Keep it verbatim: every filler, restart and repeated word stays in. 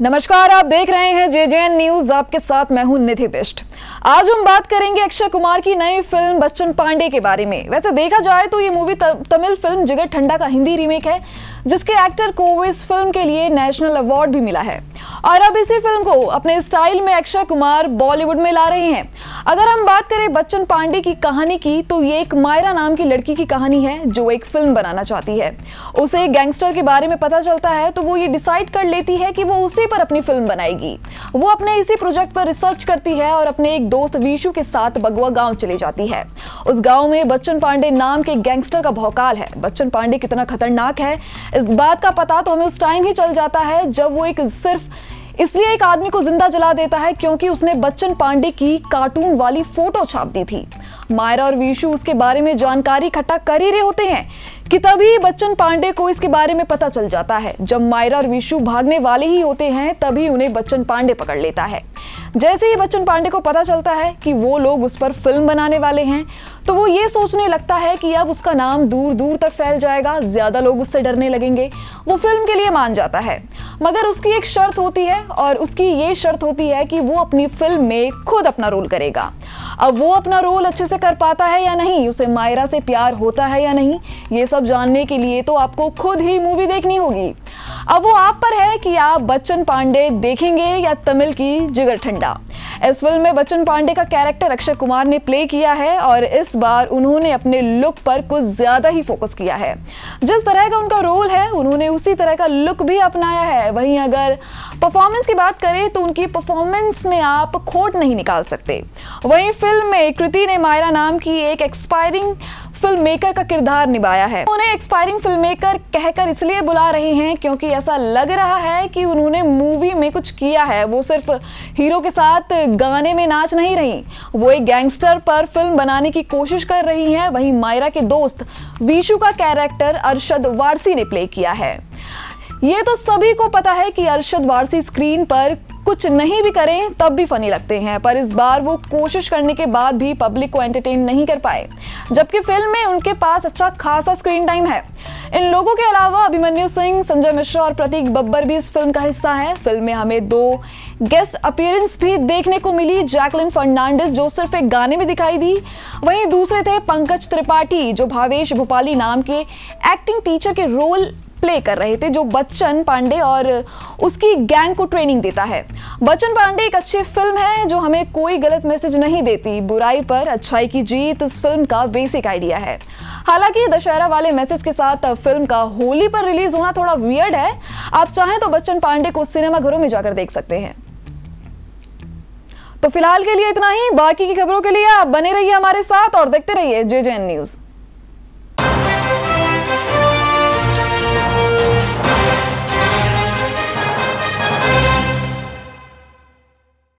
नमस्कार, आप देख रहे हैं जे जे एन न्यूज। आपके साथ मैं हूं निधि बिष्ट। आज हम बात करेंगे अक्षय कुमार की नई फिल्म बच्चन पांडे के बारे में। वैसे देखा जाए तो ये मूवी तमिल फिल्म जिगर ठंडा का हिंदी रीमेक है, जिसके एक्टर को इस फिल्म के लिए नेशनल अवार्ड भी मिला है। और अब इसी फिल्म को अपने स्टाइल में अक्षय कुमार बॉलीवुड में ला रहे हैं। अगर हम बात करें बच्चन पांडे की कहानी की, तो ये एक मायरा नाम की लड़की की कहानी है जो एक फिल्म बनाना चाहती है। उसे गैंगस्टर के बारे में पता चलता है तो वो ये डिसाइड कर लेती है कि वो उसी पर अपनी फिल्म बनाएगी। वो अपने इसी प्रोजेक्ट पर रिसर्च करती है और अपने एक दोस्त वीशु के साथ बगवा गांव चली जाती है। उस गांव में बच्चन पांडे नाम के गैंगस्टर का भौकाल है। बच्चन पांडे कितना खतरनाक है इस बात का पता तो हमें उस टाइम ही चल जाता है जब वो एक सिर्फ इसलिए एक आदमी को जिंदा जला देता है क्योंकि उसने बच्चन पांडे की कार्टून वाली फोटो छाप दी थी। मायरा और वीशु उसके बारे में जानकारी इकट्ठा कर ही रहे होते हैं कि तभी बच्चन पांडे को इसके बारे में पता चल जाता है। जब मायरा और वीशु भागने वाले ही होते हैं तभी उन्हें बच्चन पांडे पकड़ लेता है। जैसे ही बच्चन पांडे को पता चलता है कि वो लोग उस पर फिल्म बनाने वाले हैं तो वो ये सोचने लगता है कि अब उसका नाम दूर दूर तक फैल जाएगा, ज्यादा लोग उससे डरने लगेंगे। वो फिल्म के लिए मान जाता है, मगर उसकी एक शर्त होती है और उसकी ये शर्त होती है कि वो अपनी फिल्म में खुद अपना रोल करेगा। अब वो अपना रोल अच्छे से कर पाता है या नहीं, उसे मायरा से प्यार होता है या नहीं, ये सब जानने के लिए तो आपको खुद ही मूवी देखनी होगी। अब वो आप पर है कि आप बच्चन पांडे देखेंगे या तमिल की जिगर ठंडा। इस फिल्म में बच्चन पांडे का कैरेक्टर अक्षय कुमार ने प्ले किया है और इस बार उन्होंने अपने लुक पर कुछ ज्यादा ही फोकस किया है। जिस तरह का उनका रोल है उन्होंने उसी तरह का लुक भी अपनाया है। वहीं अगर परफॉर्मेंस की बात करें तो उनकी परफॉर्मेंस में आप खोट नहीं निकाल सकते। वहीं फिल्म में कृति ने मायरा नाम की एक एक्सपायरिंग फिल्म मेकर का किरदार निभाया है। उन्हें एक्सपायरिंग फिल्म मेकर कहकर इसलिए बुला रहे हैं क्योंकि ऐसा लग रहा है कि उन्होंने मूवी में कुछ किया है। वो सिर्फ हीरो के साथ गाने में नाच नहीं रही, वो एक गैंगस्टर पर फिल्म बनाने की कोशिश कर रही हैं। वहीं मायरा के दोस्त वीशु का कैरेक्टर अरशद वारसी ने प्ले किया है। ये तो सभी को पता है कि अरशद वारसी स्क्रीन पर कुछ नहीं भी करें तब भी फनी लगते हैं, पर इस बार वो कोशिश करने के बाद भी पब्लिक को एंटरटेन नहीं कर पाए, जबकि फिल्म में उनके पास अच्छा खासा स्क्रीन टाइम है। इन लोगों के अलावा अभिमन्यु सिंह, संजय मिश्रा और प्रतीक बब्बर भी इस फिल्म का हिस्सा है। फिल्म में हमें दो गेस्ट अपीयरेंस भी देखने को मिली। जैकलिन फर्नांडिस जो सिर्फ एक गाने में दिखाई दी, वहीं दूसरे थे पंकज त्रिपाठी जो भावेश भोपाली नाम के एक्टिंग टीचर के रोल प्ले कर रहे थे, जो बच्चन पांडे और उसकी गैंग को ट्रेनिंग देता है। बच्चन पांडे एक अच्छी फिल्म है जो हमें कोई गलत मैसेज नहीं देती। बुराई पर अच्छाई की जीत इस फिल्म का बेसिक आइडिया है। हालांकि दशहरा वाले मैसेज के साथ फिल्म का होली पर रिलीज होना थोड़ा वियर्ड है। आप चाहें तो बच्चन पांडे को सिनेमा घरों में जाकर देख सकते हैं। तो फिलहाल के लिए इतना ही। बाकी की खबरों के लिए आप बने रहिए हमारे साथ और देखते रहिए जे जे एन न्यूज।